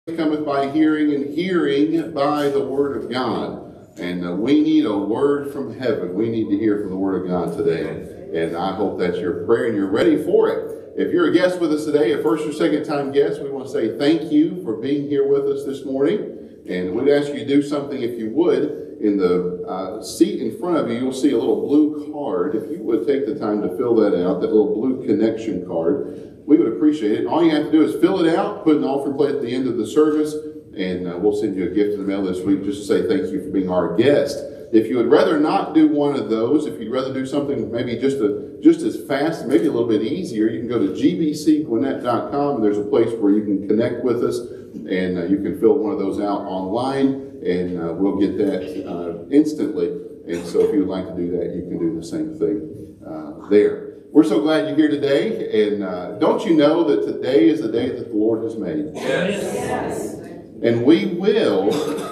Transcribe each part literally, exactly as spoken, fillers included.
Cometh by hearing, and hearing by the word of God. And uh, we need a word from heaven. We need to hear from the word of God today. And I hope that's your prayer and you're ready for it. If you're a guest with us today, a first or second time guest, we want to say thank you for being here with us this morning. And we'd ask you to do something, if you would. In the uh, seat in front of you, you'll see a little blue card. If you would take the time to fill that out, that little blue connection card, we would appreciate it. And all you have to do is fill it out, put an offering plate at the end of the service, and uh, we'll send you a gift in the mail this week just to say thank you for being our guest. If you would rather not do one of those, if you'd rather do something maybe just a, just as fast, maybe a little bit easier, you can go to g b c gwinnett dot com, and there's a place where you can connect with us, and uh, you can fill one of those out online, and uh, we'll get that uh, instantly. And so if you would like to do that, you can do the same thing uh, there. We're so glad you're here today, and uh, don't you know that today is the day that the Lord has made? Yes. Yes. And we will,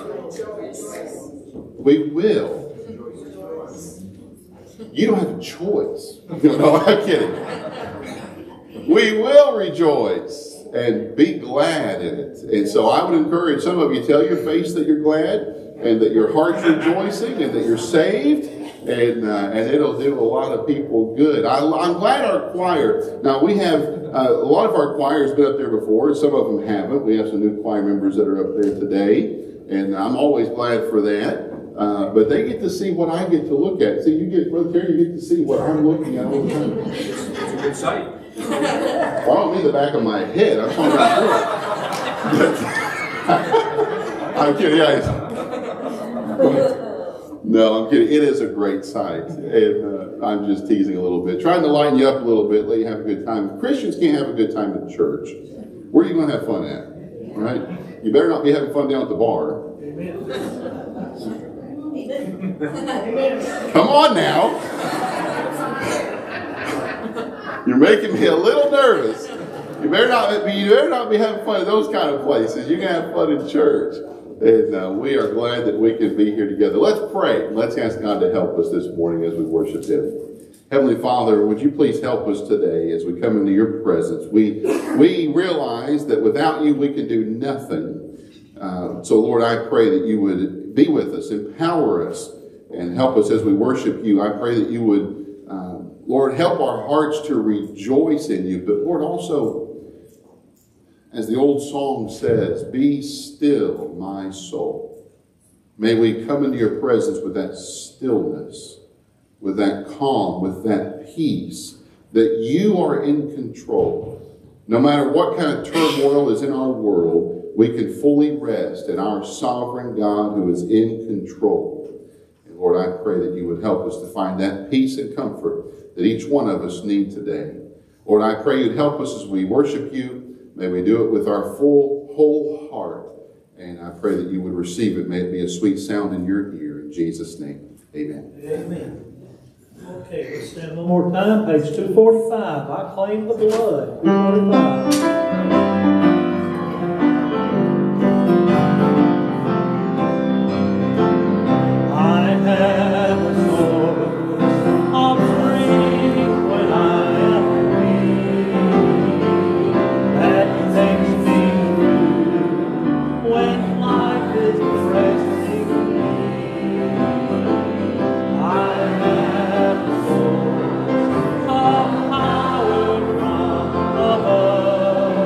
we will. You don't have a choice. No, I'm kidding. We will rejoice and be glad in it. And so I would encourage some of you, tell your face that you're glad, and that your heart's rejoicing, and that you're saved. And, uh, and it'll do a lot of people good. I, I'm glad our choir, now we have, uh, a lot of our choir has been up there before, some of them haven't. We have some new choir members that are up there today, and I'm always glad for that. Uh, but they get to see what I get to look at. See, you get, Brother Terry, you get to see what I'm looking at all the time. It's a good sight. Well, I don't mean the back of my head. I'm talking about I'm kidding, yeah. No, I'm kidding. It is a great sight. And uh, I'm just teasing a little bit. Trying to line you up a little bit, let you have a good time. If Christians can't have a good time at church, where are you going to have fun at? Right? You better not be having fun down at the bar. Amen. Come on now. You're making me a little nervous. You better not be, you better not be having fun at those kind of places. You can have fun in church. And uh, we are glad that we can be here together. Let's pray. Let's ask God to help us this morning as we worship Him. Heavenly Father, would you please help us today as we come into your presence? We, we realize that without you we can do nothing. Uh, so Lord, I pray that you would be with us, empower us, and help us as we worship you. I pray that you would, uh, Lord, help our hearts to rejoice in you. But Lord, also, as the old song says, be still, my soul. May we come into your presence with that stillness, with that calm, with that peace, that you are in control. No matter what kind of turmoil is in our world, we can fully rest in our sovereign God who is in control. And Lord, I pray that you would help us to find that peace and comfort that each one of us need today. Lord, I pray you'd help us as we worship you. May we do it with our full, whole heart. And I pray that you would receive it. May it be a sweet sound in your ear. In Jesus' name, amen. Amen. Okay, let's stand one more time. Page two forty-five. I claim the blood. two forty-five. I have a sword of strength when I am weak, that takes me through when life is pressing me. I have a sword of power from above.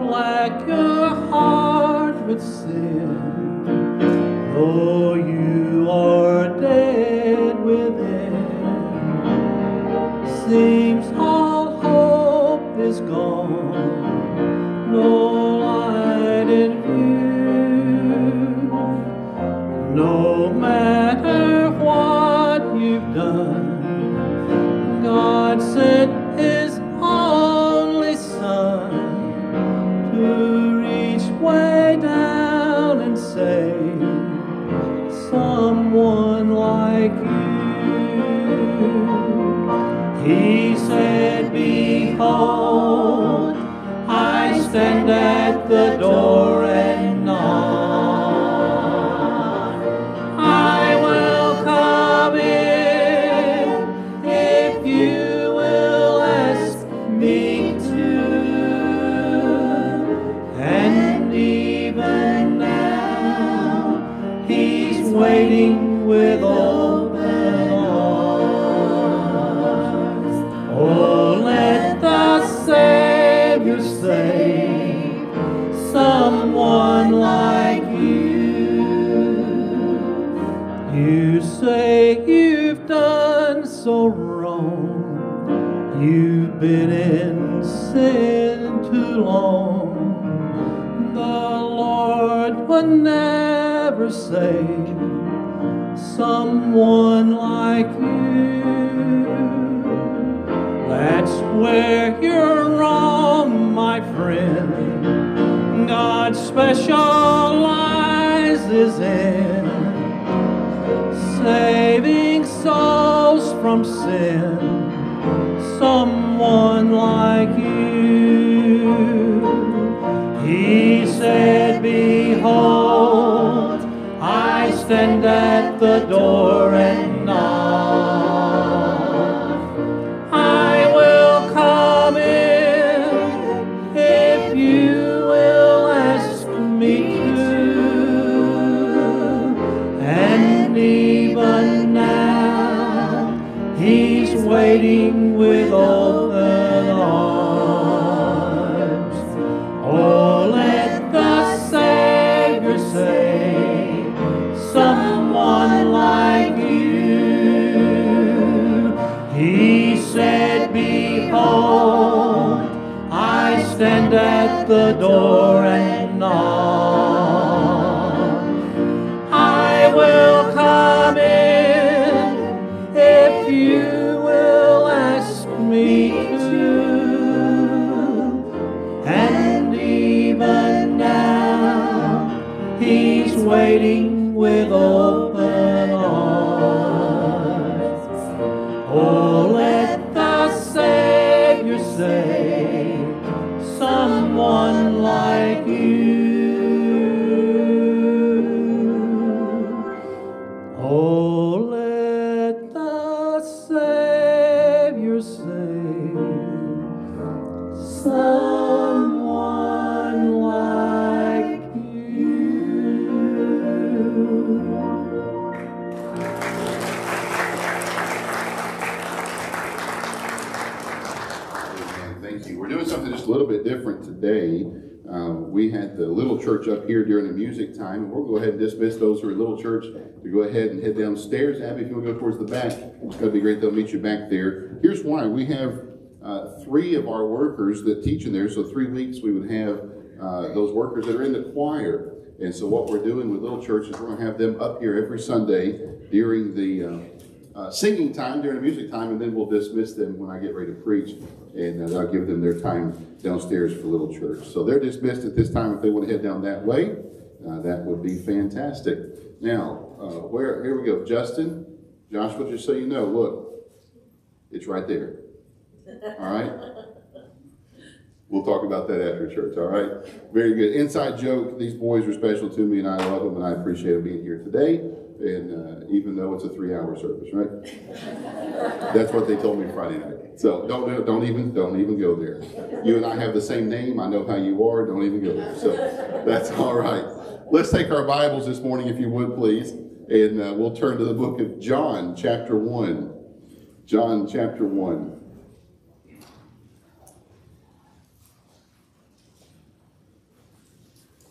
black your heart with sin, though you are dead within, seems all hope is gone, no light in view. No matter what you've done, God sent His only Son to reach way down and save someone like you. He said, behold, I stand at the door and knock. I will come in if you will ask me to. And even now, He's waiting with open arms. Oh, let the Savior save someone like you. You say you've done so wrong, you've been in sin too long. The Lord would never save someone like you. That's where you're wrong, my friend. God specializes in saving souls from sin, someone like you. He said, behold, I stand at the door and knock. I will come in if you will ask me to. And even now, He's waiting with open arms. Oh, let the Savior save someone like you. He said, behold, I stand at the door and knock. I will come in if you will ask me to. And even now, He's waiting with open arms. Oh, let the Savior save someone like you. Oh, let the Savior save someone like you. Amen. Thank you. We're doing something just a little bit different today. Um, we had the little church up here during the music time. We'll go ahead and dismiss those who are little church to go ahead and head downstairs. Abby, if you want to go towards the back, it's going to be great. They'll meet you back there. Here's why. We have uh, three of our workers that teach in there. So three weeks we would have uh, those workers that are in the choir. And so what we're doing with little church is we're going to have them up here every Sunday during the uh, uh, singing time, during the music time, and then we'll dismiss them when I get ready to preach. And uh, I'll give them their time downstairs for little church. So they're dismissed at this time. If they want to head down that way, uh, that would be fantastic. Now, uh, where? Here we go. Justin, Joshua, just so you know, look, it's right there. All right? We'll talk about that after church, all right? Very good. Inside joke, these boys are special to me, and I love them, and I appreciate them being here today. And uh, even though it's a three-hour service, right? That's what they told me Friday night. So don't don't even don't even go there. You and I have the same name. I know how you are. Don't even go there. So that's all right. Let's take our Bibles this morning, if you would, please, and uh, we'll turn to the book of John, chapter one. John, chapter one.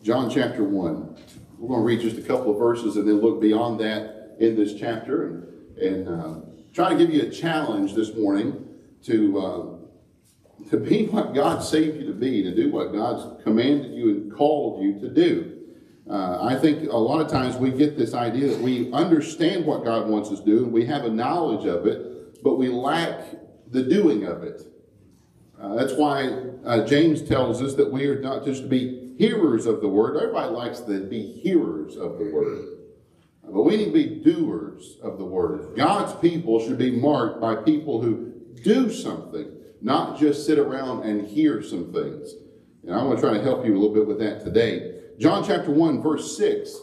John chapter one. We're going to read just a couple of verses and then look beyond that in this chapter and, and uh, try to give you a challenge this morning to, uh, to be what God saved you to be, to do what God's commanded you and called you to do. Uh, I think a lot of times we get this idea that we understand what God wants us to do and we have a knowledge of it, but we lack the doing of it. Uh, that's why uh, James tells us that we are not just to be hearers of the word. Everybody likes to be hearers of the word. But we need to be doers of the word. God's people should be marked by people who do something, not just sit around and hear some things. And I want to try to help you a little bit with that today. John chapter one, verse six.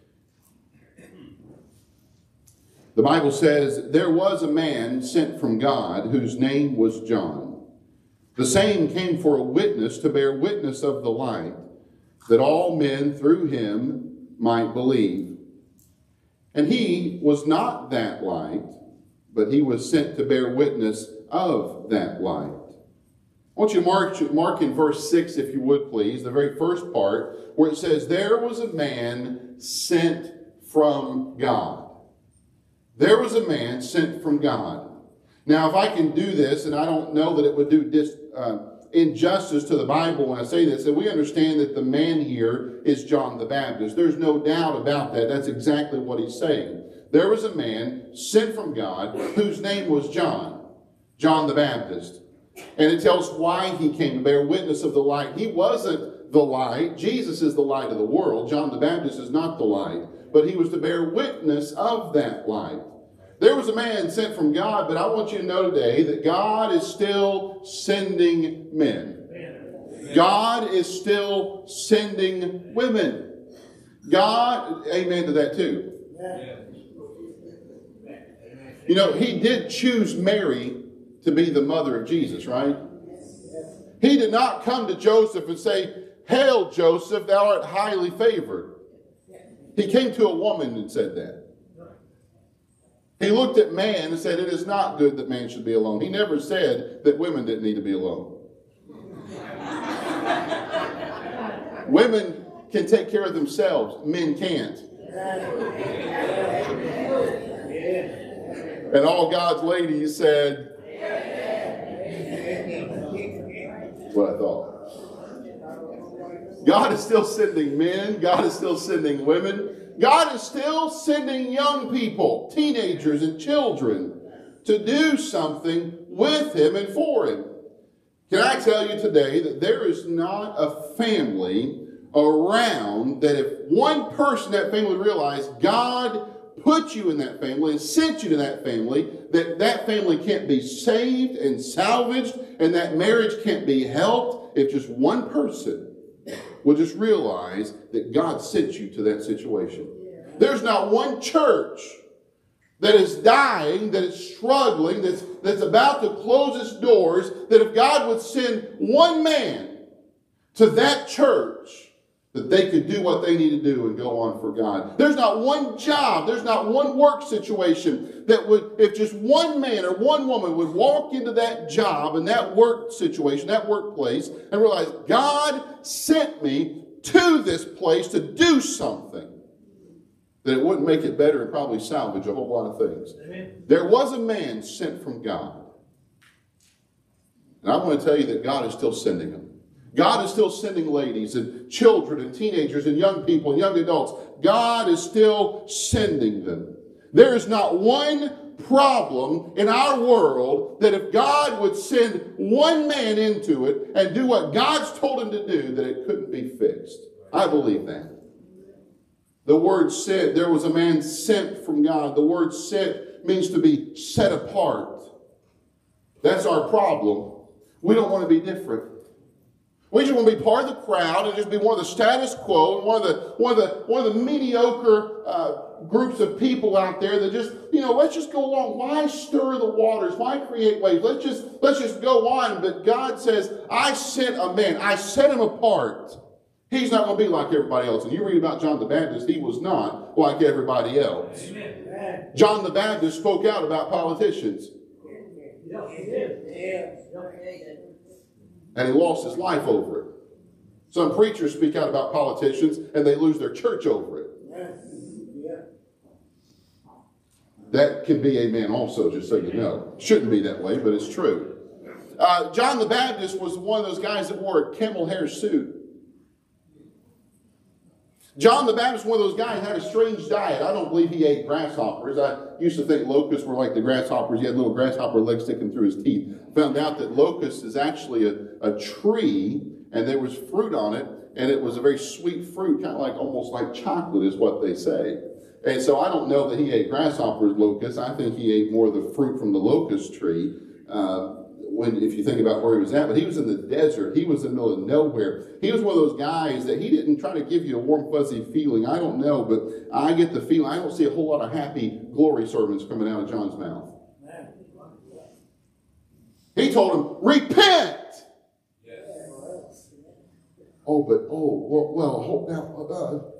The Bible says, there was a man sent from God whose name was John. The same came for a witness to bear witness of the light, that all men through him might believe. And he was not that light, but he was sent to bear witness of that light. I want you to mark, mark in verse six, if you would please, the very first part, where it says, there was a man sent from God. There was a man sent from God. Now, if I can do this, and I don't know that it would do dis, uh, injustice to the Bible when I say this, and we understand that the man here is John the Baptist. There's no doubt about that. That's exactly what he's saying. There was a man sent from God whose name was John, John the Baptist. And it tells why he came to bear witness of the light. He wasn't the light. Jesus is the light of the world. John the Baptist is not the light. But he was to bear witness of that light. There was a man sent from God, but I want you to know today that God is still sending men. God is still sending women. God, amen to that too. You know, he did choose Mary to be the mother of Jesus, right? He did not come to Joseph and say, hail, Joseph, thou art highly favored. He came to a woman and said that. He looked at man and said, it is not good that man should be alone. He never said that women didn't need to be alone. Women can take care of themselves. Men can't. And all God's ladies said, that's what I thought. God is still sending men. God is still sending women. God is still sending young people, teenagers and children, to do something with him and for him. Can I tell you today that there is not a family around that if one person in that family realized God put you in that family and sent you to that family, that that family can't be saved and salvaged and that marriage can't be helped if just one person will just realize that God sent you to that situation. There's not one church that is dying, that is struggling, that's, that's about to close its doors, that if God would send one man to that church, that they could do what they need to do and go on for God. There's not one job, there's not one work situation that would, if just one man or one woman would walk into that job and that work situation, that workplace, and realize God sent me to this place to do something, that it wouldn't make it better and probably salvage a whole lot of things. Amen. There was a man sent from God. And I want to tell you that God is still sending them. God is still sending ladies and children and teenagers and young people and young adults. God is still sending them. There is not one problem in our world that if God would send one man into it and do what God's told him to do, that it couldn't be fixed. I believe that. The word sent, there was a man sent from God. The word sent means to be set apart. That's our problem. We don't want to be different. We just want to be part of the crowd and just be one of the status quo and one of the one of the one of the mediocre uh, groups of people out there that just, you know, let's just go along. Why stir the waters? Why create waves? Let's just let's just go on. But God says, I sent a man. I set him apart. He's not going to be like everybody else. And you read about John the Baptist, he was not like everybody else. Amen. John the Baptist spoke out about politicians. Yeah, he did. Yeah. And he lost his life over it. Some preachers speak out about politicians and they lose their church over it. That can be amen also, just so you know. Shouldn't be that way, but it's true. Uh, John the Baptist was one of those guys that wore a camel hair suit. John the Baptist was one of those guys who had a strange diet. I don't believe he ate grasshoppers. I used to think locusts were like the grasshoppers. He had little grasshopper legs sticking through his teeth. Found out that locust is actually a, a tree, and there was fruit on it, and it was a very sweet fruit, kind of like almost like chocolate is what they say. And so I don't know that he ate grasshoppers, locusts. I think he ate more of the fruit from the locust tree. Uh, When, if you think about where he was at, but he was in the desert. He was in the middle of nowhere. He was one of those guys that he didn't try to give you a warm, fuzzy feeling. I don't know, but I get the feeling. I don't see a whole lot of happy glory sermons coming out of John's mouth. He told him, repent. Yes. Oh, but, oh, well, well hold now. Uh,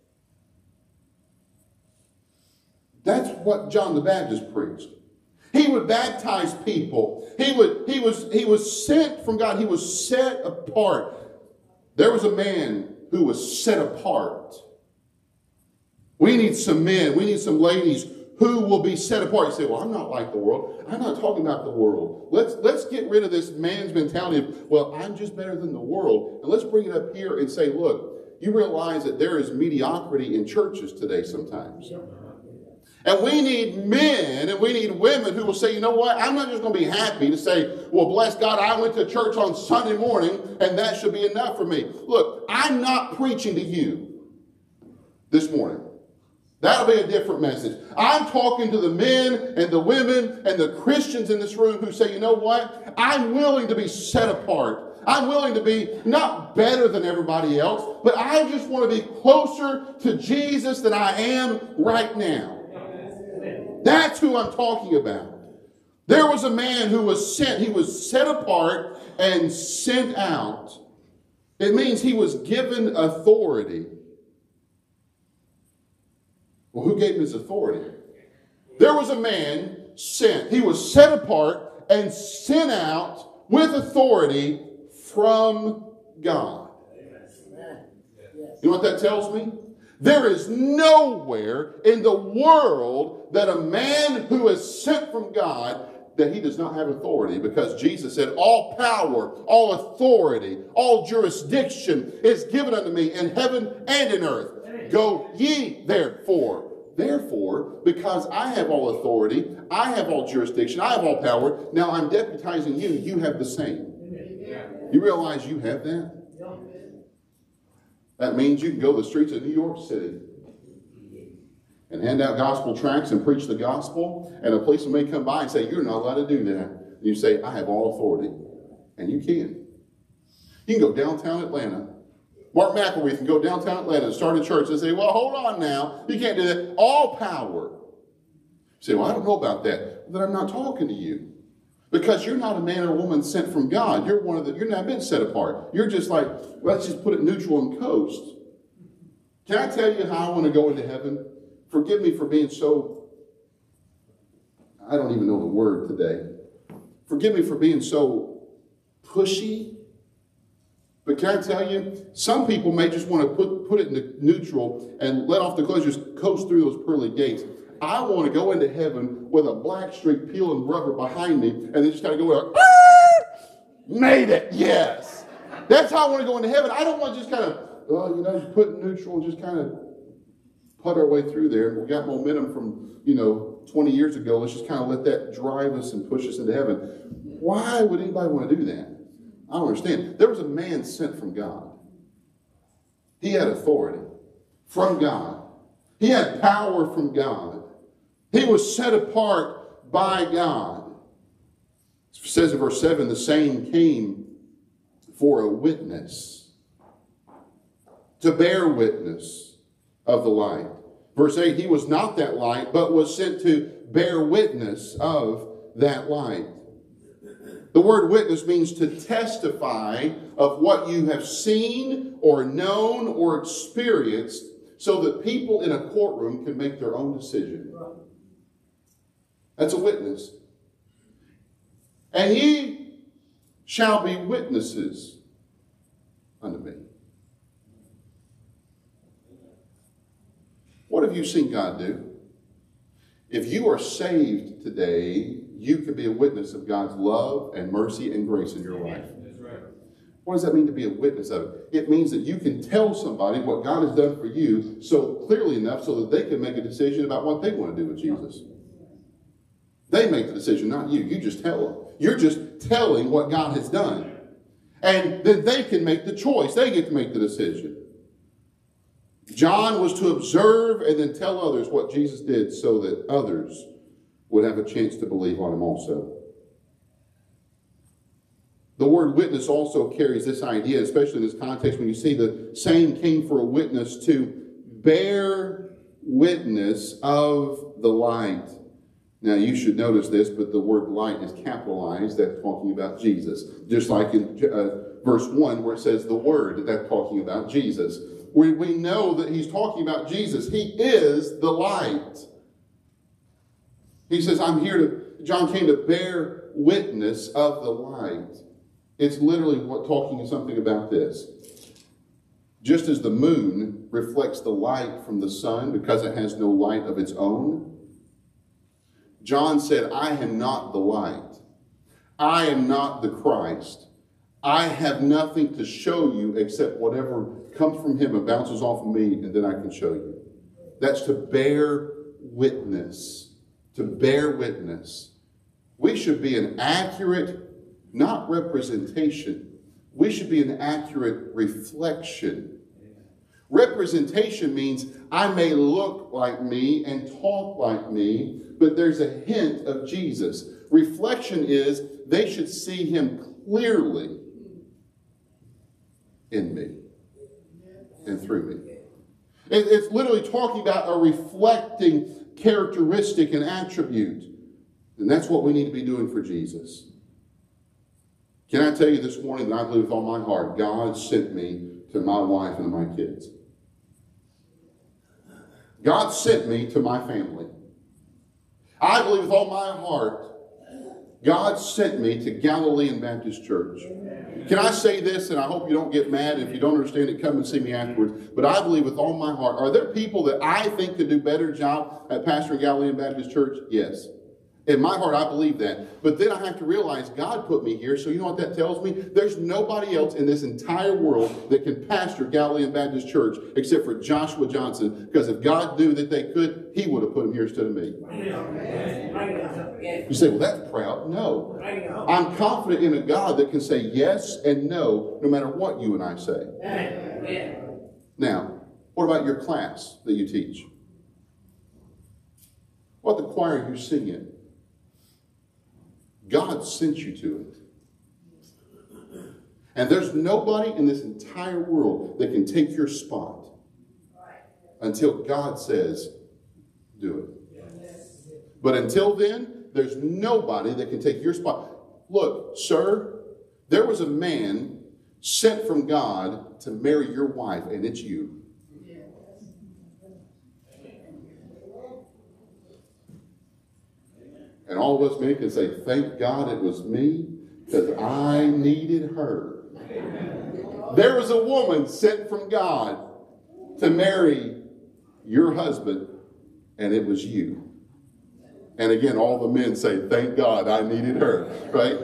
that's what John the Baptist preached. He would baptize people. He would, he was, he was sent from God. He was set apart. There was a man who was set apart. We need some men. We need some ladies who will be set apart. You say, well, I'm not like the world. I'm not talking about the world. Let's, let's get rid of this man's mentality of, well, I'm just better than the world. And let's bring it up here and say, look, you realize that there is mediocrity in churches today sometimes. And we need men and we need women who will say, you know what, I'm not just going to be happy to say, well, bless God, I went to church on Sunday morning and that should be enough for me. Look, I'm not preaching to you this morning. That'll be a different message. I'm talking to the men and the women and the Christians in this room who say, you know what, I'm willing to be set apart. I'm willing to be not better than everybody else, but I just want to be closer to Jesus than I am right now. That's who I'm talking about. There was a man who was sent. He was set apart and sent out. It means he was given authority. Well, who gave him his authority? There was a man sent. He was set apart and sent out with authority from God. You know what that tells me? There is nowhere in the world that a man who is sent from God that he does not have authority, because Jesus said, all power, all authority, all jurisdiction is given unto me in heaven and in earth. Go ye therefore. Therefore, because I have all authority, I have all jurisdiction, I have all power, now I'm deputizing you, you have the same. You realize you have that? That means you can go to the streets of New York City and hand out gospel tracts and preach the gospel, and a policeman may come by and say, you're not allowed to do that. And you say, I have all authority. And you can. You can go downtown Atlanta. Mark McElwee can go downtown Atlanta and start a church and say, well, hold on now. You can't do that. All power. You say, well, I don't know about that. Well, then I'm not talking to you. Because you're not a man or woman sent from God. You're one of the, you're not been set apart. You're just like, let's just put it neutral and coast. Can I tell you how I want to go into heaven? Forgive me for being so, I don't even know the word today. Forgive me for being so pushy. But can I tell you, some people may just want to put, put it in neutral and let off the clothes, just coast through those pearly gates. I want to go into heaven with a black streak peeling rubber behind me, and then just kind of go like, ah! Made it, yes. That's how I want to go into heaven. I don't want to just kind of, well, you know, just put it neutral and just kind of put our way through there. We got momentum from, you know, twenty years ago. Let's just kind of let that drive us and push us into heaven. Why would anybody want to do that? I don't understand. There was a man sent from God. He had authority from God. He had power from God. He was set apart by God. It says in verse seven, the same came for a witness, to bear witness of the light. Verse eight, he was not that light, but was sent to bear witness of that light. The word witness means to testify of what you have seen or known or experienced, so that people in a courtroom can make their own decision. That's a witness. And ye shall be witnesses unto me. What have you seen God do? If you are saved today, you can be a witness of God's love and mercy and grace in your life. That's right. What does that mean to be a witness of it? It means that you can tell somebody what God has done for you so clearly enough so that they can make a decision about what they want to do with Jesus. They make the decision, not you. You just tell them. You're just telling what God has done. And then they can make the choice. They get to make the decision. John was to observe and then tell others what Jesus did so that others would have a chance to believe on him also. The word witness also carries this idea, especially in this context, when you see the saying came for a witness to bear witness of the light. Now, you should notice this, but the word light is capitalized. That's talking about Jesus. Just like in uh, verse one where it says the word, that's talking about Jesus. We, we know that he's talking about Jesus. He is the light. He says, I'm here to, John came to bear witness of the light. It's literally what, talking something about this. Just as the moon reflects the light from the sun because it has no light of its own, John said, I am not the light. I am not the Christ. I have nothing to show you except whatever comes from him and bounces off of me, and then I can show you. That's to bear witness. To bear witness. We should be an accurate, not representation. We should be an accurate reflection. Representation means I may look like me and talk like me, but there's a hint of Jesus. Reflection is they should see him clearly in me and through me. It's literally talking about a reflecting characteristic and attribute. And that's what we need to be doing for Jesus. Can I tell you this morning that I believe with all my heart, God sent me to my wife and my kids. God sent me to my family. I believe with all my heart, God sent me to Galilean Baptist Church. Can I say this, and I hope you don't get mad. If you don't understand it, come and see me afterwards. But I believe with all my heart, are there people that I think could do a better job at pastoring Galilean Baptist Church? Yes. In my heart, I believe that. But then I have to realize God put me here. So you know what that tells me? There's nobody else in this entire world that can pastor Galilean Baptist Church except for Joshua Johnson. Because if God knew that they could, he would have put him here instead of me. You say, well, that's proud. No. I'm confident in a God that can say yes and no, no matter what you and I say. Now, what about your class that you teach? What the choir you sing in? God sent you to it. And there's nobody in this entire world that can take your spot until God says, do it. But until then, there's nobody that can take your spot. Look, sir, there was a man sent from God to marry your wife, and it's you. And all of us men can say, thank God it was me, because I needed her. There was a woman sent from God to marry your husband, and it was you. And again, all the men say, thank God I needed her, right?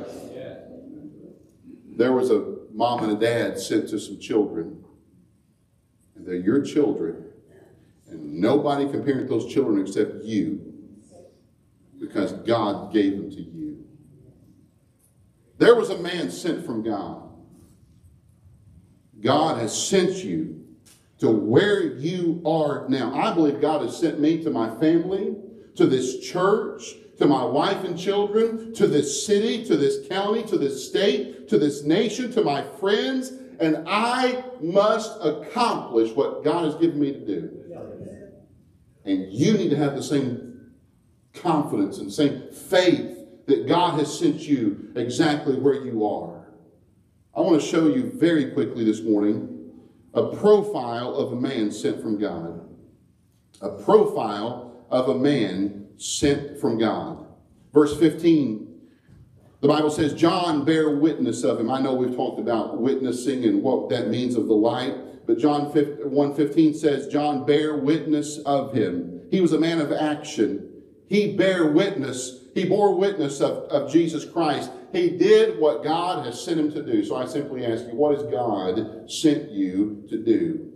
There was a mom and a dad sent to some children, and they're your children, and nobody can parent those children except you. Because God gave them to you. There was a man sent from God. God has sent you to where you are now. I believe God has sent me to my family, to this church, to my wife and children, to this city, to this county, to this state, to this nation, to my friends. And I must accomplish what God has given me to do. And you need to have the same confidence and same faith that God has sent you exactly where you are. I want to show you very quickly this morning a profile of a man sent from God. A profile of a man sent from God. Verse fifteen, the Bible says, John bare witness of him. I know we've talked about witnessing and what that means of the light. But John one fifteen says, John bare witness of him. He was a man of action. He bare witness. He bore witness of, of Jesus Christ. He did what God has sent him to do. So I simply ask you, what has God sent you to do?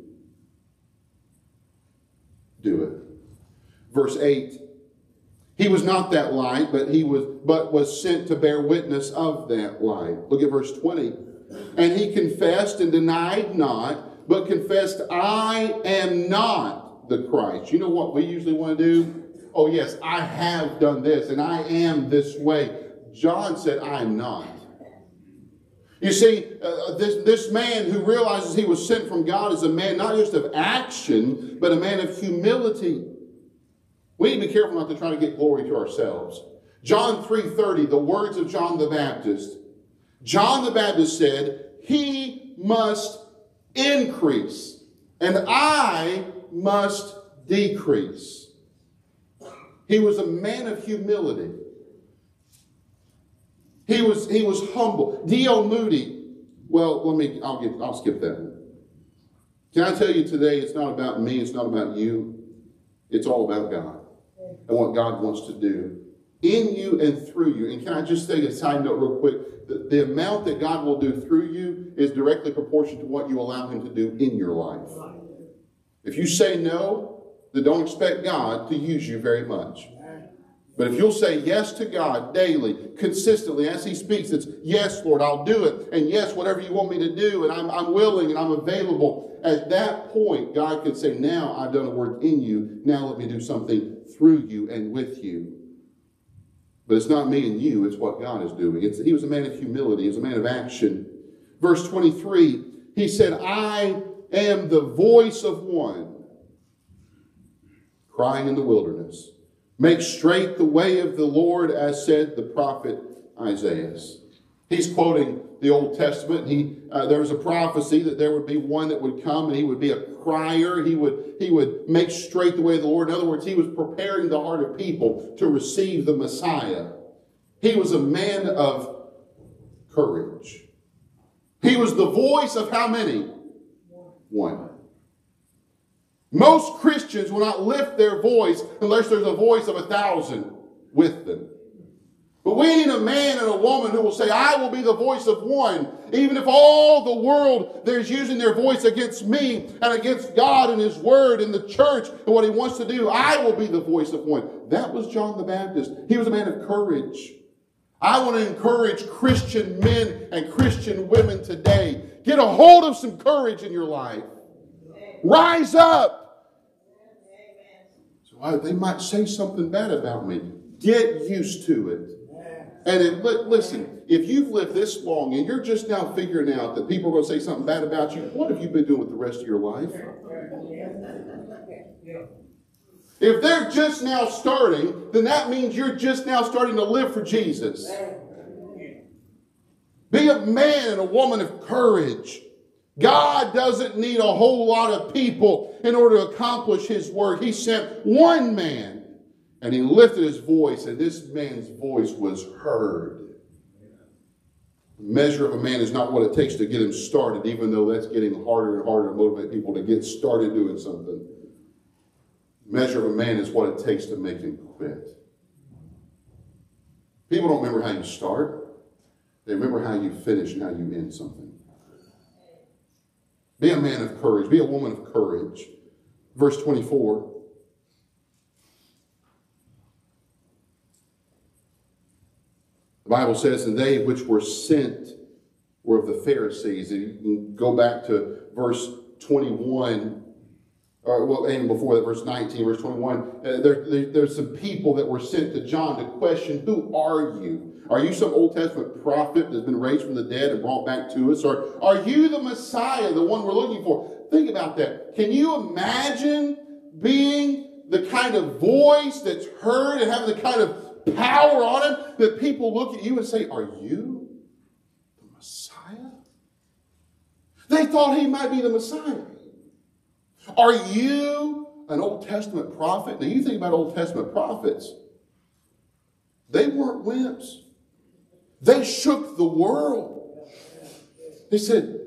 Do it. Verse eight. He was not that light, but he was but was sent to bear witness of that light. Look at verse twenty. And he confessed and denied not, but confessed, I am not the Christ. You know what we usually want to do? Oh yes, I have done this, and I am this way. John said, I am not. You see, uh, this, this man who realizes he was sent from God is a man not just of action, but a man of humility. We need to be careful not to try to get glory to ourselves. John three thirty, the words of John the Baptist. John the Baptist said, he must increase, and I must decrease. He was a man of humility. He was, he was humble. D L Moody, well, let me, I'll get, I'll skip that one. Can I tell you today, it's not about me, it's not about you. It's all about God and what God wants to do in you and through you. And can I just say a side note real quick? The, the amount that God will do through you is directly proportional to what you allow him to do in your life. If you say no, then don't expect God to use you very much. But if you'll say yes to God daily, consistently, as he speaks, it's yes, Lord, I'll do it. And yes, whatever you want me to do, and I'm, I'm willing and I'm available. At that point, God can say, now I've done a work in you. Now let me do something through you and with you. But it's not me and you, it's what God is doing. It's, he was a man of humility. He was a man of action. Verse twenty-three, he said, I am the voice of one crying in the wilderness. Make straight the way of the Lord, as said the prophet Isaiah. He's quoting the Old Testament. He, uh, there was a prophecy that there would be one that would come and he would be a crier. He would, he would make straight the way of the Lord. In other words, he was preparing the heart of people to receive the Messiah. He was a man of courage. He was the voice of how many? One. Most Christians will not lift their voice unless there's a voice of a thousand with them. But we need a man and a woman who will say, I will be the voice of one. Even if all the world there's using their voice against me and against God and his word and the church and what he wants to do, I will be the voice of one. That was John the Baptist. He was a man of courage. I want to encourage Christian men and Christian women today. Get a hold of some courage in your life. Rise up. So they might say something bad about me. Get used to it. And if, listen, if you've lived this long and you're just now figuring out that people are going to say something bad about you, what have you been doing with the rest of your life? If they're just now starting, then that means you're just now starting to live for Jesus. Be a man and a woman of courage. God doesn't need a whole lot of people in order to accomplish his work. He sent one man. And he lifted his voice, and this man's voice was heard. The measure of a man is not what it takes to get him started, even though that's getting harder and harder to motivate people to get started doing something. The measure of a man is what it takes to make him quit. People don't remember how you start. They remember how you finish and how you end something. Be a man of courage. Be a woman of courage. Verse twenty-four. The Bible says, and they which were sent were of the Pharisees. And you can go back to verse twenty-one, or well, and before that, verse nineteen, verse twenty-one. Uh, there, there, there's some people that were sent to John to question, who are you? Are you some Old Testament prophet that's been raised from the dead and brought back to us? Or are you the Messiah, the one we're looking for? Think about that. Can you imagine being the kind of voice that's heard and having the kind of power on him that people look at you and say, are you the Messiah? They thought he might be the Messiah. Are you an Old Testament prophet? Now you think about Old Testament prophets. They weren't wimps. They shook the world. They said,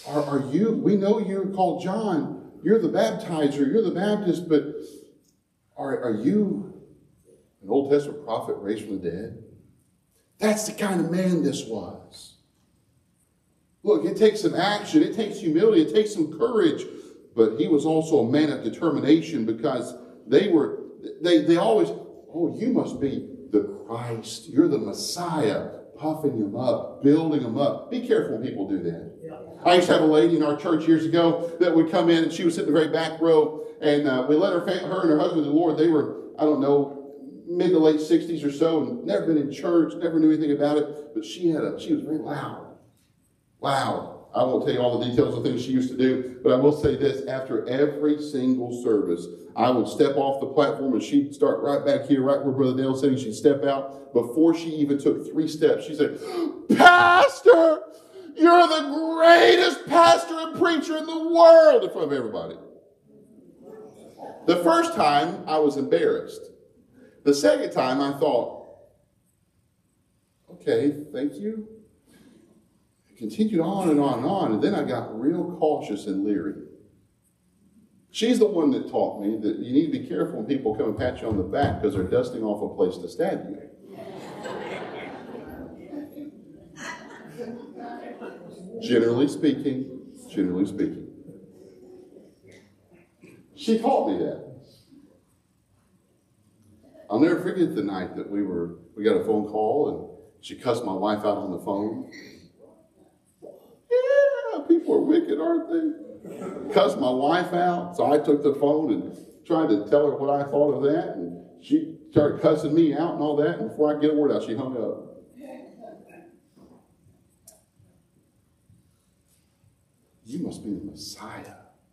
Are, are you, we know you're called John. You're the baptizer. You're the Baptist, but are, are you an Old Testament prophet raised from the dead? That's the kind of man this was. Look, it takes some action. It takes humility. It takes some courage. But he was also a man of determination, because they were, they, they always, oh, you must be the Christ. You're the Messiah. Puffing him up, building him up. Be careful when people do that. Yeah. I used to have a lady in our church years ago that would come in, and she was sitting in the very back row, and uh, we let her, her and her husband to the Lord. They were, I don't know, mid to late sixties or so, and never been in church, never knew anything about it. But she had a, she was very loud, loud. I won't tell you all the details of things she used to do, but I will say this: after every single service, I would step off the platform, and she'd start right back here, right where Brother Dale's sitting. She'd step out. Before she even took three steps, she said, "Pastor, you're the greatest pastor and preacher in the world," in front of everybody. The first time, I was embarrassed. The second time, I thought, okay, thank you. It continued on and on and on, and then I got real cautious and leery. She's the one that taught me that you need to be careful when people come and pat you on the back, because they're dusting off a place to stab you. Generally speaking, generally speaking. She taught me that. I'll never forget the night that we were, we got a phone call, and she cussed my wife out on the phone. Yeah, people are wicked, aren't they? Cussed my wife out, so I took the phone and tried to tell her what I thought of that, and she started cussing me out and all that, and before I could get a word out, she hung up. You must be the Messiah.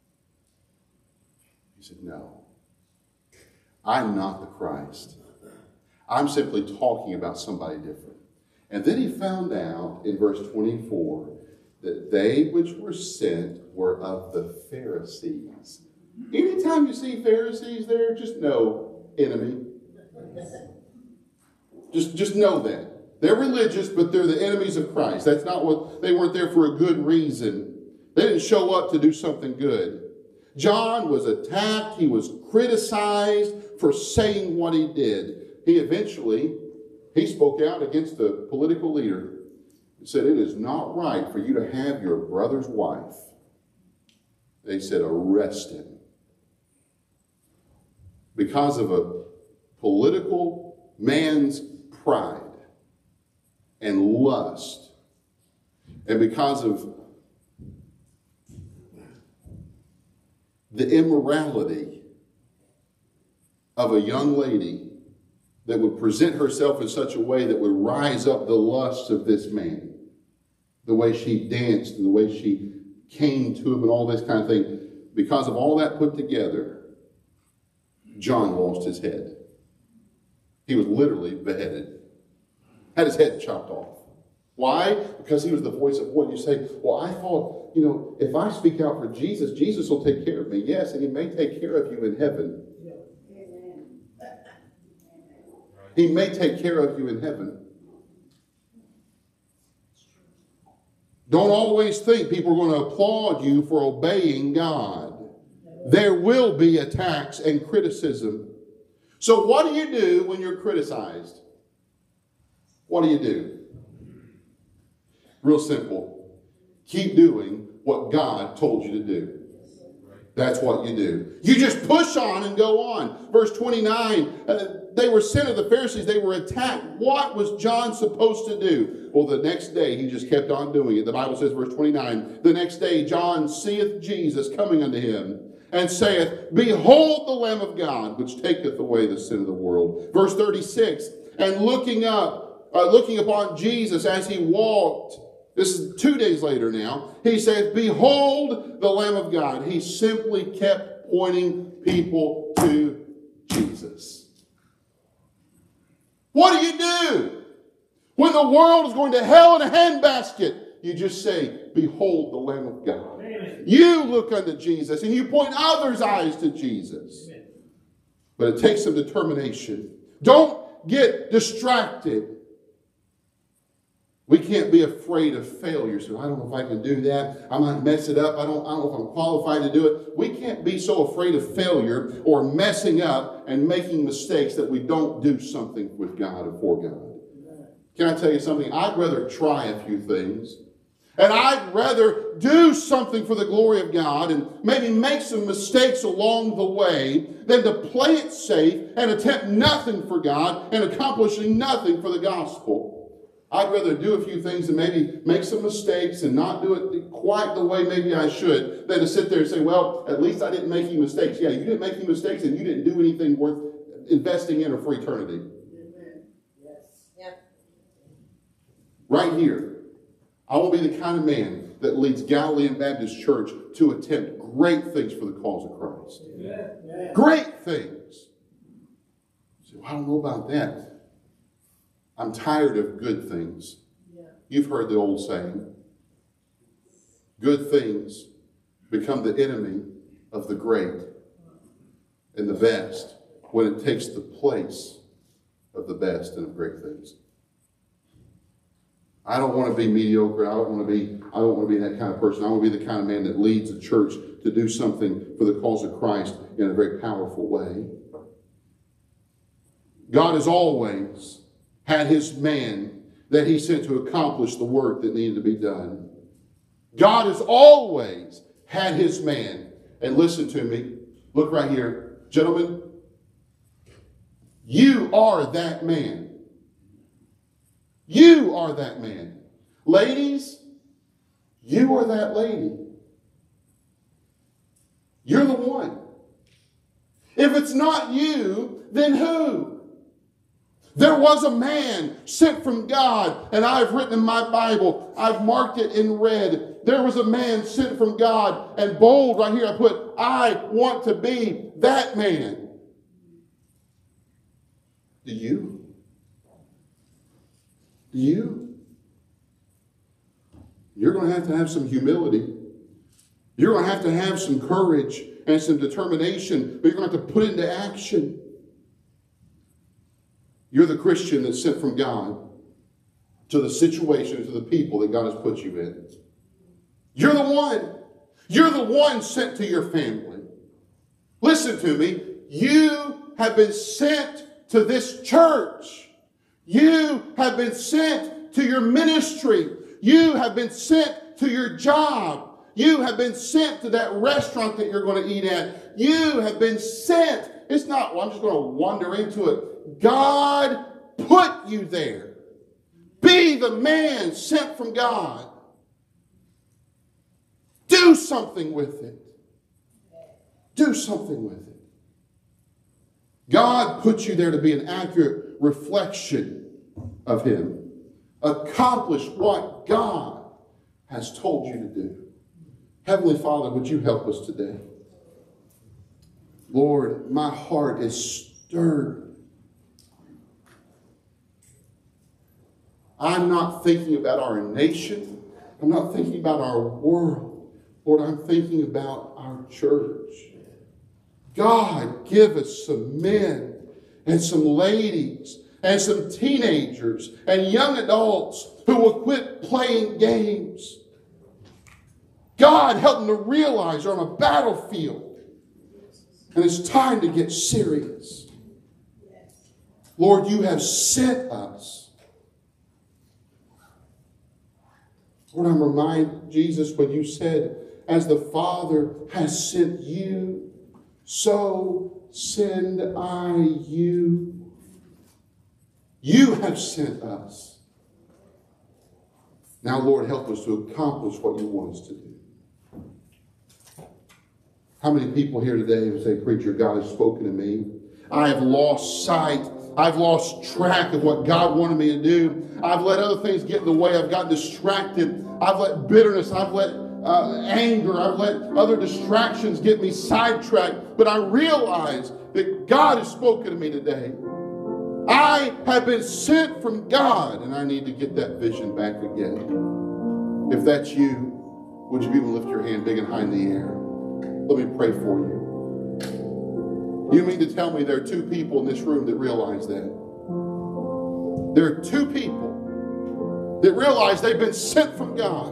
He said, no. I'm not the Christ. I'm simply talking about somebody different. And then he found out in verse twenty-four that they which were sent were of the Pharisees. Anytime you see Pharisees there, just know enemy. Just, just know that. They're religious, but they're the enemies of Christ. That's not what, they weren't there for a good reason. They didn't show up to do something good. John was attacked. He was criticized for saying what he did. He eventually, he spoke out against the political leader and said, it is not right for you to have your brother's wife. They said, arrest him. Because of a political man's pride and lust, and because of the immorality of a young lady that would present herself in such a way that would rise up the lusts of this man. The way she danced and the way she came to him and all this kind of thing. Because of all that put together, John lost his head. He was literally beheaded. Had his head chopped off. Why? Because he was the voice of what you say, well, I thought, you know, if I speak out for Jesus, Jesus will take care of me. Yes, and he may take care of you in heaven. He may take care of you in heaven. Don't always think people are going to applaud you for obeying God. There will be attacks and criticism. So what do you do when you're criticized? What do you do? Real simple. Keep doing what God told you to do. That's what you do. You just push on and go on. Verse twenty-nine, uh, they were sent of the Pharisees. They were attacked. What was John supposed to do? Well, the next day, he just kept on doing it. The Bible says, verse twenty-nine, the next day, John seeth Jesus coming unto him, and saith, behold the Lamb of God, which taketh away the sin of the world. Verse thirty-six, and looking up, uh, looking upon Jesus as he walked, this is two days later now, he says, behold the Lamb of God. He simply kept pointing people to Jesus. What do you do? When the world is going to hell in a handbasket, you just say, behold the Lamb of God. Amen. You look unto Jesus and you point others' eyes to Jesus. Amen. But it takes some determination. Don't get distracted. We can't be afraid of failure. So I don't know if I can do that. I might mess it up. I don't, I don't know if I'm qualified to do it. We can't be so afraid of failure or messing up and making mistakes that we don't do something with God or for God. Can I tell you something? I'd rather try a few things. And I'd rather do something for the glory of God and maybe make some mistakes along the way than to play it safe and attempt nothing for God and accomplishing nothing for the gospel. I'd rather do a few things and maybe make some mistakes and not do it quite the way maybe I should than to sit there and say, well, at least I didn't make any mistakes. Yeah, you didn't make any mistakes and you didn't do anything worth investing in or for eternity. Amen. Yes. Yeah. Right here, I will be the kind of man that leads Galilean Baptist Church to attempt great things for the cause of Christ. Amen. Great things. You say, well, I don't know about that. I'm tired of good things. Yeah. You've heard the old saying. Good things become the enemy of the great and the best when it takes the place of the best and of great things. I don't want to be mediocre. I don't want to be, I don't want to be that kind of person. I want to be the kind of man that leads a church to do something for the cause of Christ in a very powerful way. God has always had his man that he sent to accomplish the work that needed to be done. God has always had his man. And listen to me. Look right here. Gentlemen, you are that man. You are that man. Ladies, you are that lady. You're the one. If it's not you, then who? There was a man sent from God, and I've written in my Bible, I've marked it in red. There was a man sent from God, and bold right here I put, I want to be that man. Do you? Do you? You're going to have to have some humility. You're going to have to have some courage and some determination, but you're going to have to put it into action. You're the Christian that's sent from God to the situation, to the people that God has put you in. You're the one. You're the one sent to your family. Listen to me. You have been sent to this church. You have been sent to your ministry. You have been sent to your job. You have been sent to that restaurant that you're going to eat at. You have been sent. It's not, well, I'm just going to wander into it. God put you there. Be the man sent from God. Do something with it. Do something with it. God put you there to be an accurate reflection of him. Accomplish what God has told you to do. Heavenly Father, would you help us today? Lord, my heart is stirred. I'm not thinking about our nation. I'm not thinking about our world. Lord, I'm thinking about our church. God, give us some men and some ladies and some teenagers and young adults who will quit playing games. God, help them to realize they're on a battlefield and it's time to get serious. Lord, you have sent us. Lord, I'm reminded, Jesus, when you said, as the Father has sent you, so send I you. You have sent us. Now, Lord, help us to accomplish what you want us to do. How many people here today who say, preacher, God has spoken to me. I have lost sight. I've lost track of what God wanted me to do. I've let other things get in the way. I've gotten distracted. I've let bitterness. I've let uh, anger. I've let other distractions get me sidetracked. But I realize that God has spoken to me today. I have been sent from God, and I need to get that vision back again. If that's you, would you be able to lift your hand big and high in the air? Let me pray for you. You mean to tell me there are two people in this room that realize that? There are two people that realize they've been sent from God.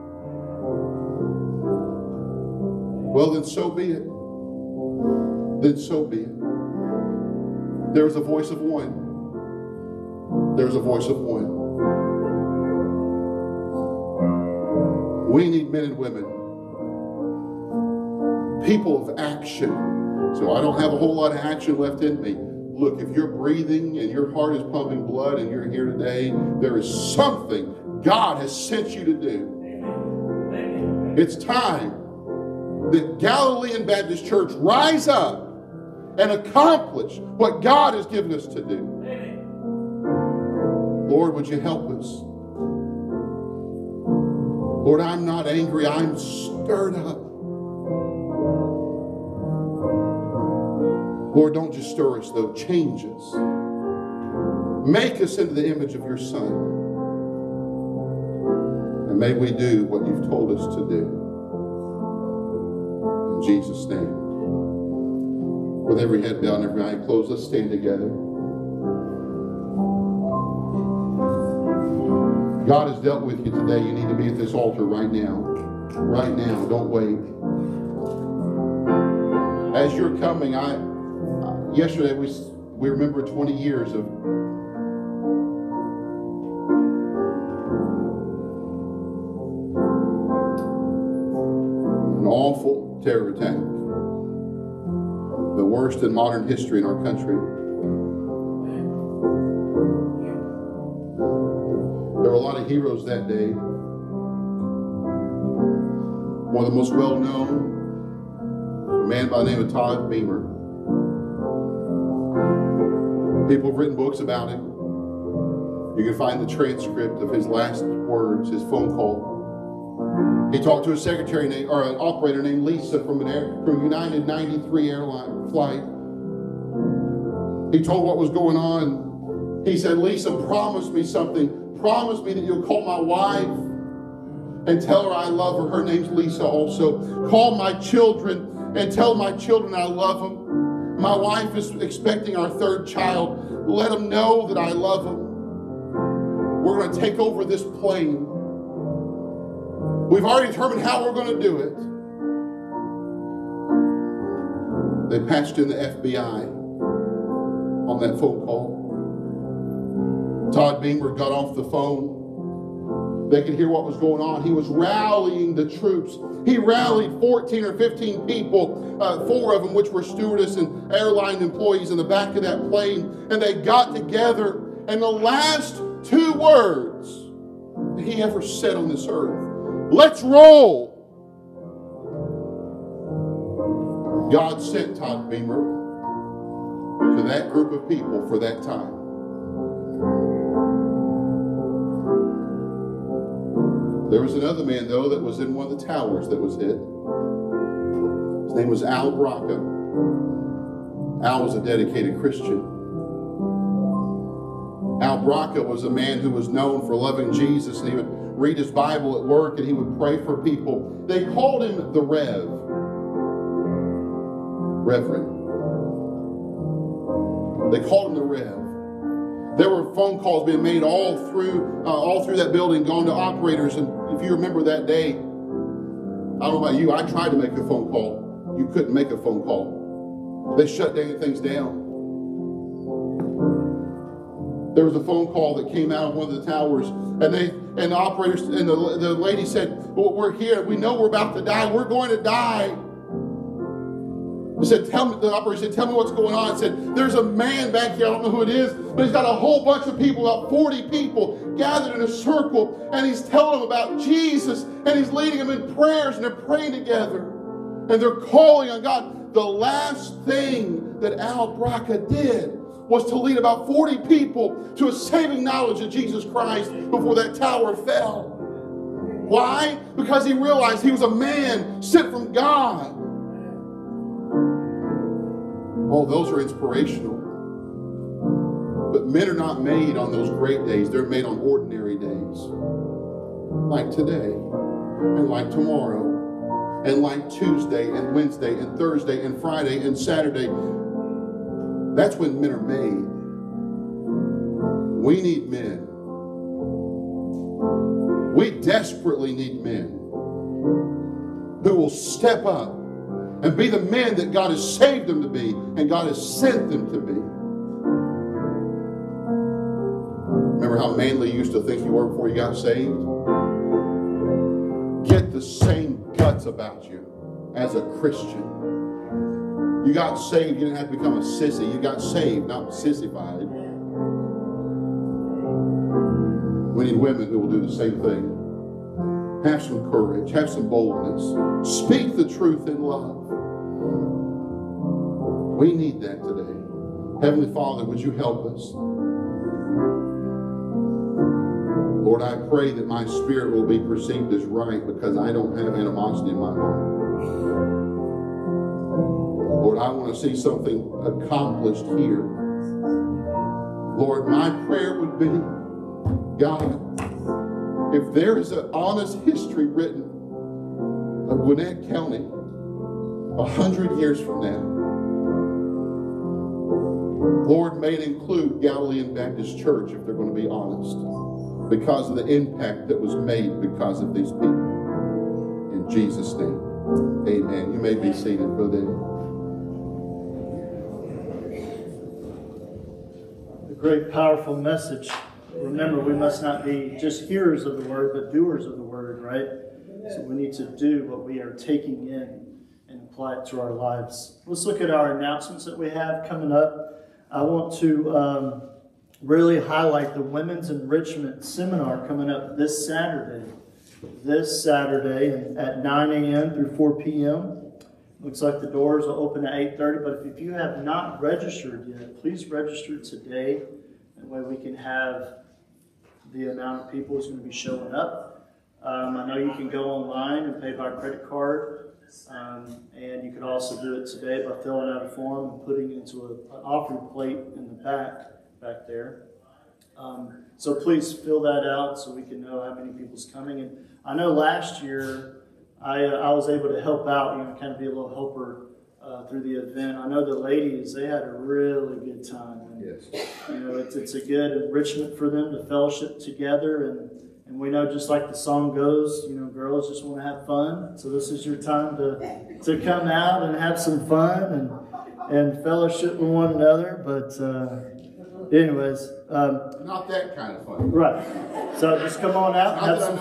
Well, then so be it. Then so be it. There is a voice of one. There's a voice of one. We need men and women, people of action. So I don't have a whole lot of action left in me. Look, if you're breathing and your heart is pumping blood and you're here today, there is something God has sent you to do. It's time that Galilean Baptist Church rise up and accomplish what God has given us to do. Lord, would you help us? Lord, I'm not angry. I'm stirred up. Lord, don't just stir us, though. Change us. Make us into the image of your Son. And may we do what you've told us to do. In Jesus' name. With every head bowed and every eye closed, let's stand together. God has dealt with you today. You need to be at this altar right now. Right now. Don't wait. As you're coming, I uh, yesterday we, we remember twenty years of an awful terror attack. The worst in modern history in our country. There were a lot of heroes that day. One of the most well-known, a man by the name of Todd Beamer. People have written books about him. You can find the transcript of his last words, his phone call. He talked to a secretary named, or an operator named Lisa from an air, from United ninety-three airline flight. He told what was going on. He said, Lisa, promise me something. Promise me that you'll call my wife and tell her I love her. Her name's Lisa also. Call my children and tell my children I love them. My wife is expecting our third child. Let them know that I love them. We're going to take over this plane. We've already determined how we're going to do it. They patched in the F B I on that phone call. Todd Beamer got off the phone. They could hear what was going on. He was rallying the troops. He rallied fourteen or fifteen people, uh, four of them which were stewardess and airline employees in the back of that plane. And they got together. And the last two words that he ever said on this earth, let's roll. God sent Todd Beamer to that group of people for that time. There was another man, though, that was in one of the towers that was hit. His name was Al Braca. Al was a dedicated Christian. Al Braca was a man who was known for loving Jesus, and he would read his Bible at work, and he would pray for people. They called him the Rev. Reverend. They called him the Rev. There were phone calls being made all through, uh, all through that building, gone to operators. And if you remember that day, I don't know about you, I tried to make a phone call. You couldn't make a phone call. They shut down things down. There was a phone call that came out of one of the towers, and they and the operators and the, the lady said, well, we're here. We know we're about to die. We're going to die. He said, tell me, the operator said, tell me what's going on. He said, there's a man back here, I don't know who it is, but he's got a whole bunch of people, about forty people, gathered in a circle, and he's telling them about Jesus, and he's leading them in prayers, and they're praying together, and they're calling on God. The last thing that Al Braca did was to lead about forty people to a saving knowledge of Jesus Christ before that tower fell. Why? Because he realized he was a man sent from God. Oh, those are inspirational. But men are not made on those great days. They're made on ordinary days. Like today, and like tomorrow, and like Tuesday, and Wednesday, and Thursday, and Friday, and Saturday. That's when men are made. We need men We desperately need men who will step up and be the men that God has saved them to be and God has sent them to be. Remember how manly you used to think you were before you got saved? Get the same guts about you as a Christian. You got saved, you didn't have to become a sissy. You got saved, not sissified. We need women who will do the same thing. Have some courage, have some boldness. Speak the truth in love. We need that today. Heavenly Father, would you help us? Lord, I pray that my spirit will be perceived as right because I don't have animosity in my heart. Lord, I want to see something accomplished here. Lord, my prayer would be, God, if there is an honest history written of Gwinnett County a hundred years from now, Lord, may it include Galilean Baptist Church if they're going to be honest, because of the impact that was made because of these people. In Jesus' name, amen. You may be seated, Brother David. A great, powerful message. Remember, we must not be just hearers of the word, but doers of the word, right? So we need to do what we are taking in and apply it to our lives. Let's look at our announcements that we have coming up. I want to um, really highlight the Women's Enrichment Seminar coming up this Saturday. This Saturday at nine a.m. through four p.m. Looks like the doors will open at eight thirty, but if you have not registered yet, please register today. That way we can have the amount of people who's going to be showing up. Um, I know you can go online and pay by credit card, um, and you can also do it today by filling out a form and putting it into a, an offering plate in the back, back there. Um, so please fill that out so we can know how many people's coming. And I know last year I, uh, I was able to help out, you know, kind of be a little helper uh, through the event. I know the ladies, they had a really good time. Yes. You know, it's, it's a good enrichment for them to fellowship together. And, and we know, just like the song goes, you know, girls just want to have fun. So this is your time to, to come out and have some fun and, and fellowship with one another. But uh, anyways. Um, Not that kind of fun. Right. So just come on out and have some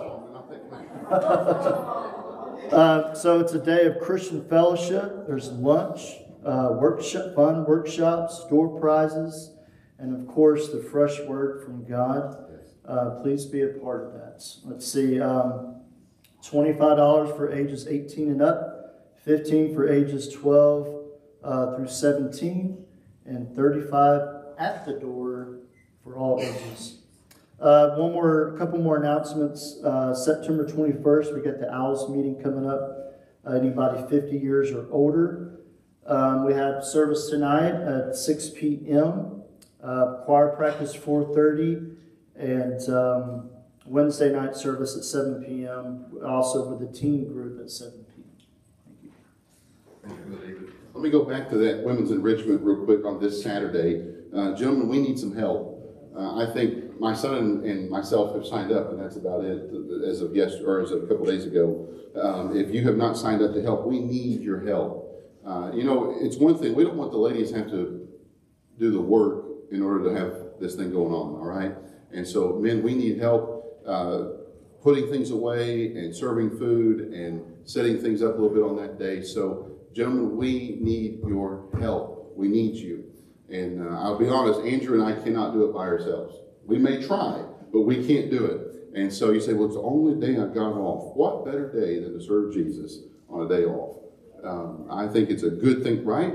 fun. Uh, so it's a day of Christian fellowship. There's lunch, uh, workshop, fun workshops, door prizes, and of course the fresh word from God. Uh, please be a part of that. Let's see, um, twenty-five dollars for ages eighteen and up, fifteen dollars for ages twelve uh, through seventeen, and thirty-five dollars at the door for all ages. Uh, one more, a couple more announcements. Uh, September twenty-first, we got the Owls meeting coming up. Uh, anybody fifty years or older. Um, we have service tonight at six p.m. Uh, choir practice four thirty, and um, Wednesday night service at seven p.m. Also with the teen group at seven p.m. Thank you. Thank you, Brother David. Let me go back to that women's enrichment real quick on this Saturday. Uh, gentlemen, we need some help. Uh, I think my son and myself have signed up, and that's about it as of yesterday, or as of a couple days ago. Um, if you have not signed up to help, we need your help. Uh, you know, it's one thing, we don't want the ladies to have to do the work in order to have this thing going on, all right? And so, men, we need help uh, putting things away and serving food and setting things up a little bit on that day. So, gentlemen, we need your help. We need you. And uh, I'll be honest, Andrew and I cannot do it by ourselves. We may try, but we can't do it. And so you say, well, it's the only day I got off. What better day than to serve Jesus on a day off? Um, I think it's a good thing, right?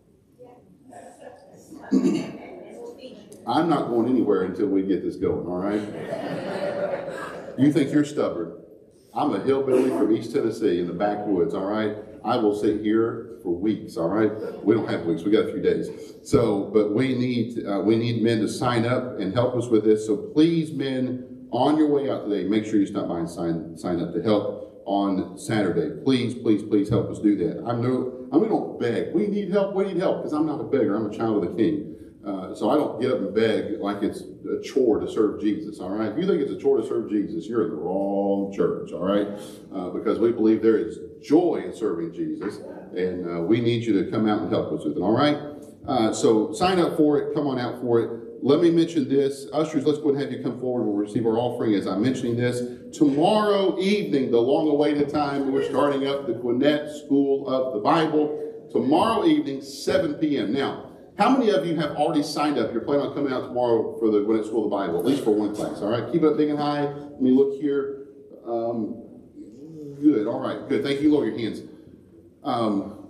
I'm not going anywhere until we get this going, all right? You think you're stubborn. I'm a hillbilly from East Tennessee in the backwoods, all right? I will sit here for weeks, all right? We don't have weeks, we got a few days. So, but we need uh, we need men to sign up and help us with this. So please, men, on your way out today, make sure you stop by and sign sign up to help on Saturday. Please, please, please help us do that. I'm no, I mean, don't beg. We need help, we need help, because I'm not a beggar, I'm a child of the King. Uh, so I don't get up and beg like it's a chore to serve Jesus, all right? If you think it's a chore to serve Jesus, you're in the wrong church, all right? Uh, because we believe there is joy in serving Jesus, and uh, we need you to come out and help us with it, all right? Uh, so sign up for it. Come on out for it. Let me mention this. Ushers, let's go ahead and have you come forward. We'll receive our offering as I'm mentioning this. Tomorrow evening, the long-awaited time, we're starting up the Gwinnett School of the Bible. Tomorrow evening, seven p m Now, how many of you have already signed up? You're planning on coming out tomorrow for the Gwinnett School of the Bible, at least for one class, all right? Keep it up big and high. Let me look here. Um, good, all right, good. Thank you. Lower your hands. Um,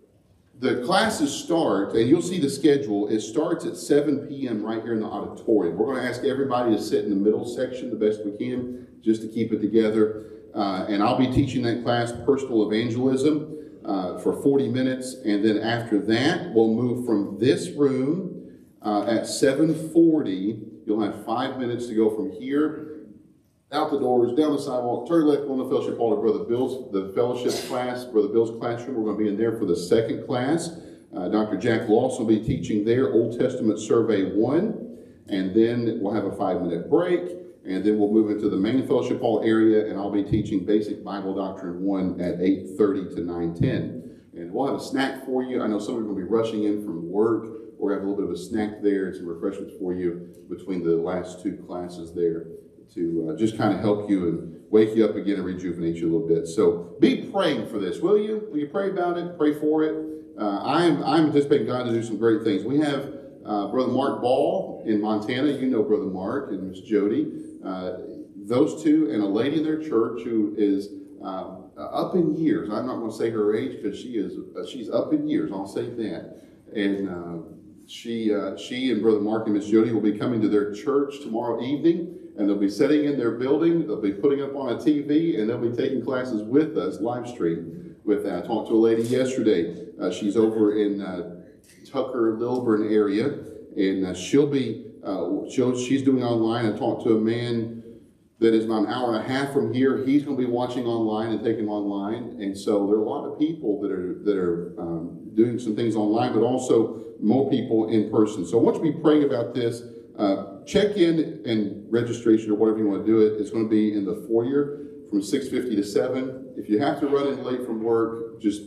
the classes start, and you'll see the schedule. It starts at seven p m right here in the auditorium. We're going to ask everybody to sit in the middle section the best we can, just to keep it together. Uh, and I'll be teaching that class, Personal Evangelism. Uh, for forty minutes, and then after that, we'll move from this room uh, at seven forty. You'll have five minutes to go from here, out the doors, down the sidewalk, turn left on the fellowship hall to Brother Bill's, the fellowship class, Brother Bill's classroom. We're going to be in there for the second class. Uh, Doctor Jack Lawson will be teaching there, Old Testament Survey one, and then we'll have a five-minute break. And then we'll move into the main fellowship hall area, and I'll be teaching Basic Bible Doctrine one at eight thirty to nine ten. And we'll have a snack for you. I know some of you are going to be rushing in from work. We'll have a little bit of a snack there and some refreshments for you between the last two classes there to uh, just kind of help you and wake you up again and rejuvenate you a little bit. So be praying for this, will you? Will you pray about it? Pray for it. Uh, I'm, I'm anticipating God to do some great things. We have uh, Brother Mark Ball in Montana. You know Brother Mark and Miss Jody. Uh, those two and a lady in their church who is uh, up in years. I'm not going to say her age because she is uh, she's up in years. I'll say that. And uh, she uh, she and Brother Mark and Miss Jody will be coming to their church tomorrow evening, and they'll be sitting in their building. They'll be putting up on a T V, and they'll be taking classes with us live stream. With that, I talked to a lady yesterday. Uh, she's over in uh, Tucker, Lilburn area, and uh, she'll be. Uh, she's doing online. I talked to a man that is about an hour and a half from here. He's going to be watching online and taking online. And so there are a lot of people that are that are um, doing some things online, but also more people in person. So I want you to be praying about this. Uh, check in and registration or whatever you want to do it. It's going to be in the foyer from six fifty to seven. If you have to run in late from work, just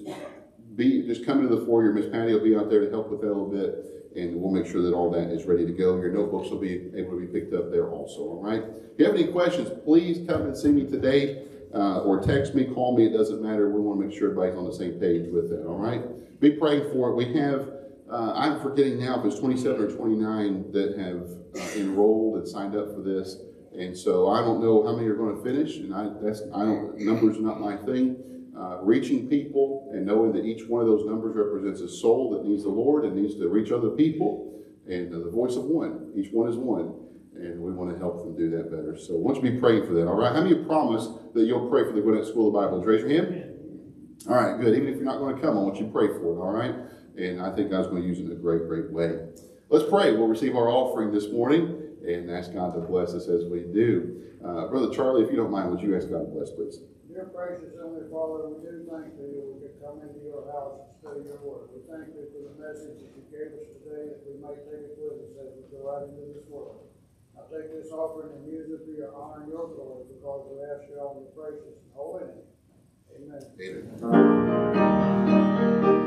be just come into the foyer. Miss Patty will be out there to help with that a little bit. And we'll make sure that all that is ready to go. Your notebooks will be able to be picked up there also, all right? If you have any questions, please come and see me today uh, or text me, call me. It doesn't matter. We want to make sure everybody's on the same page with that, all right? Be praying for it. We have, uh, I'm forgetting now if it's twenty-seven or twenty-nine that have uh, enrolled and signed up for this. And so I don't know how many are going to finish. And I, that's, I don't, numbers are not my thing. Uh, reaching people and knowing that each one of those numbers represents a soul that needs the Lord and needs to reach other people, and uh, the voice of one. Each one is one, and we want to help them do that better. So I want you to be praying for that, all right? How many promise that you'll pray for the Gwinnett School of the Bible? Raise your hand. All right, good. Even if you're not going to come, I want you to pray for it, all right? And I think God's going to use it in a great, great way. Let's pray. We'll receive our offering this morning and ask God to bless us as we do. Uh, Brother Charlie, if you don't mind, would you ask God to bless, please? Dear gracious Heavenly Father, we do thank you we could come into your house and study your word. We thank you for the message that you gave us today, that we might take it with us as we go out into this world. I take this offering and use it for your honor and your glory, because we ask you all in your precious and holy name. Amen. Amen.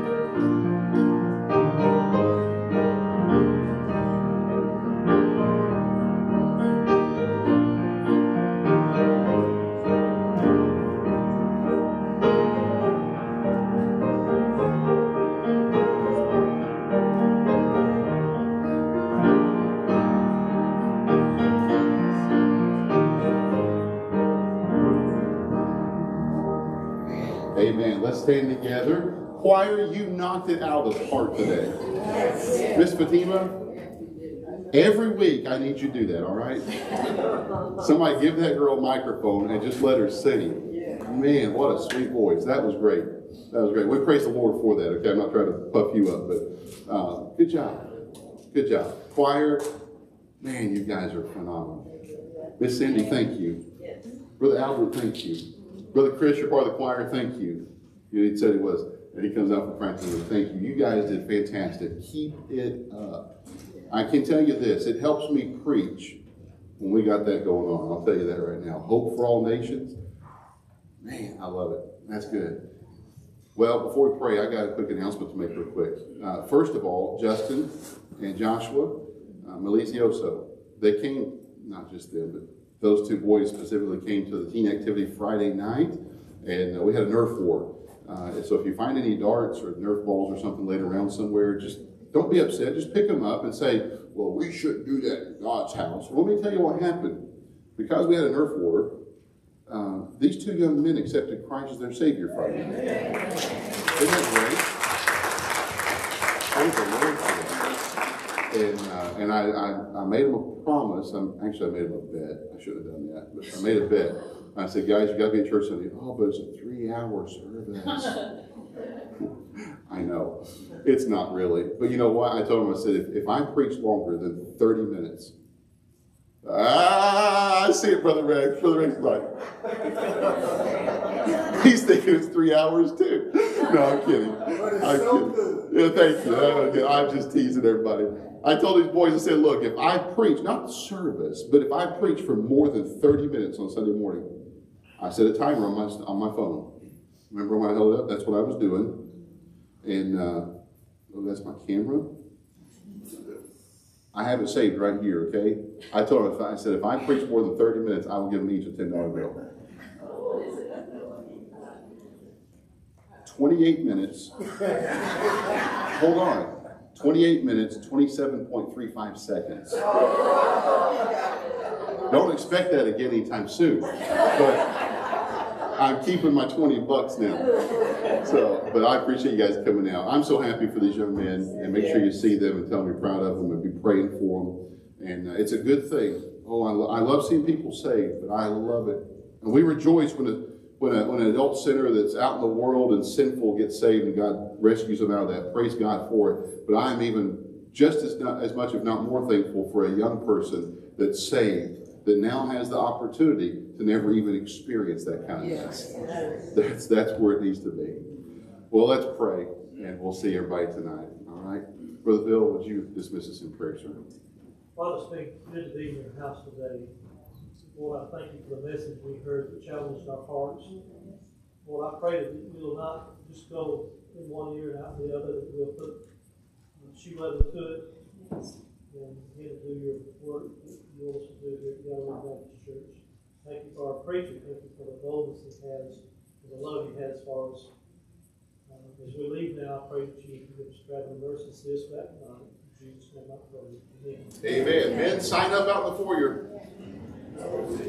Amen. Let's stand together. Choir, you knocked it out of the park today. Miss Fatima, every week I need you to do that, all right? Somebody give that girl a microphone and just let her sing. Man, what a sweet voice. That was great. That was great. We praise the Lord for that, okay? I'm not trying to puff you up, but uh, good job. Good job. Choir, man, you guys are phenomenal. Miss Cindy, thank you. Brother Albert, thank you. Brother Chris, you're part of the choir, thank you. He said he was, and he comes out for practice. Thank you. You guys did fantastic. Keep it up. I can tell you this, it helps me preach when we got that going on. I'll tell you that right now. Hope for all nations. Man, I love it. That's good. Well, before we pray, I got a quick announcement to make real quick. Uh, first of all, Justin and Joshua uh, Malicioso, they came, not just them, but those two boys specifically came to the teen activity Friday night, and uh, we had a Nerf war. Uh, so if you find any darts or Nerf balls or something laid around somewhere, just don't be upset. Just pick them up and say, well, we shouldn't do that in God's house. Well, let me tell you what happened. Because we had a Nerf war, uh, these two young men accepted Christ as their Savior Friday night. Isn't that great? Praise the Lord for that. And, uh, and I, I, I made them a promise. I'm, actually, I made them a bet. I should have done that. But I made a bet. I said, guys, you got to be in church Sunday. Oh, but it's a three-hour service. I know. It's not really. But you know what? I told him, I said, if, if I preach longer than thirty minutes, ah, I see it, Brother Rex. Brother Rex is like, he's thinking it's three hours too. No, I'm kidding. I'm kidding. Yeah, thank you. Okay. I'm just teasing everybody. I told these boys, I said, look, if I preach, not the service, but if I preach for more than thirty minutes on Sunday morning, I set a timer on my, on my phone. Remember when I held it up? That's what I was doing. And, uh, oh, that's my camera. I have it saved right here, okay? I told him, if I, I said, if I preach more than thirty minutes, I will give them each a ten dollar bill. twenty-eight minutes. Hold on. twenty-eight minutes, twenty-seven point three five seconds. Don't expect that again anytime soon. But I'm keeping my twenty bucks now. So, but I appreciate you guys coming out. I'm so happy for these young men, and make sure you see them and tell them you're proud of them and be praying for them. And uh, it's a good thing. Oh, I, lo I love seeing people saved, but I love it. And we rejoice when, a, when, a, when an adult sinner that's out in the world and sinful gets saved and God rescues them out of that. Praise God for it. But I'm even just as, not, as much, if not more, thankful for a young person that's saved, that now has the opportunity to never even experience that kind of yes. thing. That's, that's where it needs to be. Well, let's pray, and we'll see everybody tonight. All right? Brother Bill, would you dismiss us in prayer, sir? Father, it's been good to be in your house today. Lord, I thank you for the message we heard that challenged our hearts. Lord, I pray that we will not just go in one ear and out in the other, that we'll put shoe leather to it and begin to do your work that you want us to do here at Galilee Baptist Church. Thank you for our preacher. Thank you for the boldness he has and the love he has for us. Uh, as we leave now, I pray that you give us traveling mercy and see us back tonight. In Jesus' name I pray. Amen. Amen. Men, sign up out in the foyer.